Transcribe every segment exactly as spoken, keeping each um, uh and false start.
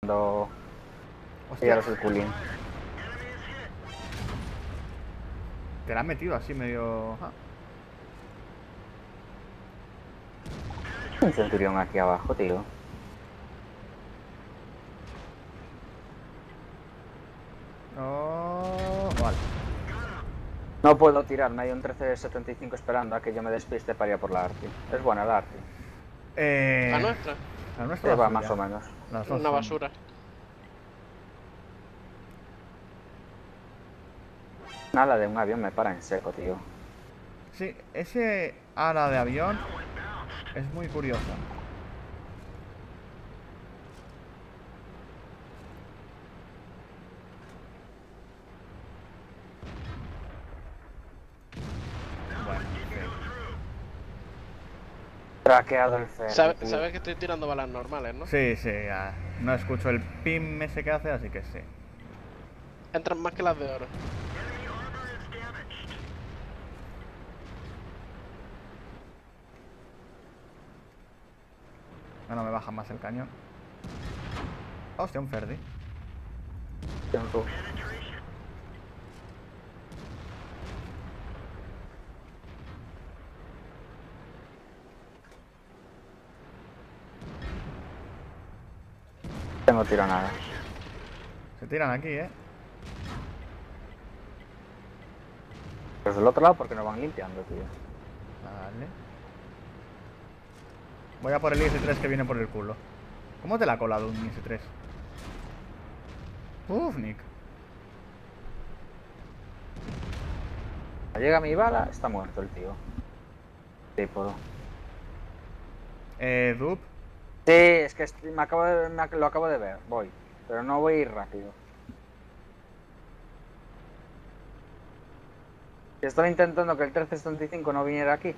Cuando... Hostia, el culín. te la han metido así medio... Ah. Un centurión aquí abajo, tío. Oh, vale. No puedo tirarme, hay un trece setenta y cinco esperando a que yo me despiste para ir a por la Arti. Es buena la Arti. Eh, La nuestra. La nuestra Se la va suya. más o menos. Las dos Una son- basura. Nada de un avión me para en seco, tío. Sí, ese ala de avión es muy curiosa. Bueno, Traqueado el ferry, Sabe- tío. Sabes que estoy tirando balas normales, ¿no? sí, sí, ya. No escucho el pim ese que hace, así que sí. Entran más que las de oro. No, no me baja más el cañón. Hostia, un Ferdi. Tiempo. Tengo tiro nada. Se tiran aquí, eh. Pero del otro lado porque nos van limpiando, tío. Vale. Voy a por el I S tres que viene por el culo. ¿Cómo te la ha colado un I S tres? Uf, Nick. Llega mi bala, está muerto el tío. Trípodo. Eh, Dup. Sí, es que est- me acabo de, me ac- lo acabo de ver, voy. Pero no voy a ir rápido. Estaba intentando que el trece setenta y cinco no viniera aquí.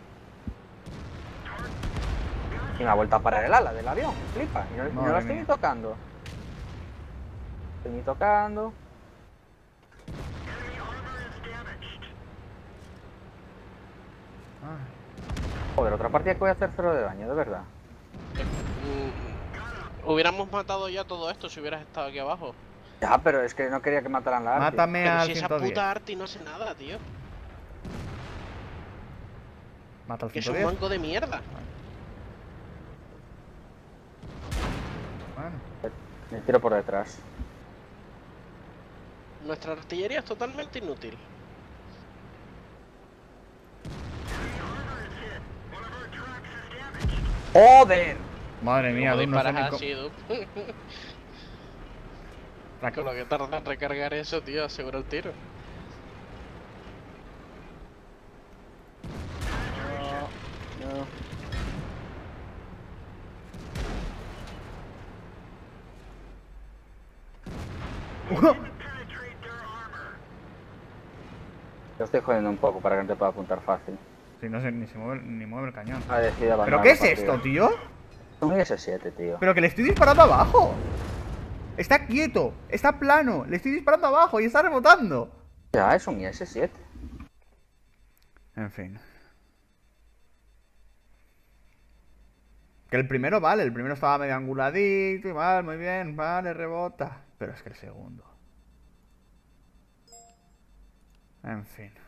Y me ha vuelto a parar el ala del avión, flipa. Y no, y no Madre la estoy mía. ni tocando. Estoy ni tocando. Ay. Joder, otra partida que voy a hacer cero de daño, de verdad. Mm, hubiéramos matado ya todo esto si hubieras estado aquí abajo. Ya, pero es que no quería que mataran la Arti. Mátame Pero al si esa ciento diez. puta Arti no hace nada, tío. Mata al Que es ciento un diez. manco de mierda. Bueno. Me tiro por detrás. Nuestra artillería es totalmente inútil. ¡Joder! Madre mía, ¿Cómo Dup, no sé disparas ni así, Dup? co- Con lo que tarda en recargar eso, tío, asegura el tiro. No. Yo estoy jodiendo un poco para que no te pueda apuntar fácil. Sí, no sé, ni se mueve, ni mueve el cañón. Ha decidido ¿Pero abandonar qué la es partida. esto, tío? Un I S siete, tío. Pero que le estoy disparando abajo. Está quieto, está plano. Le estoy disparando abajo y está rebotando. Ya, es un I S siete. En fin. Que el primero, vale, el primero estaba medio anguladito y vale, muy bien, vale, rebota. Pero es que el segundo. En fin.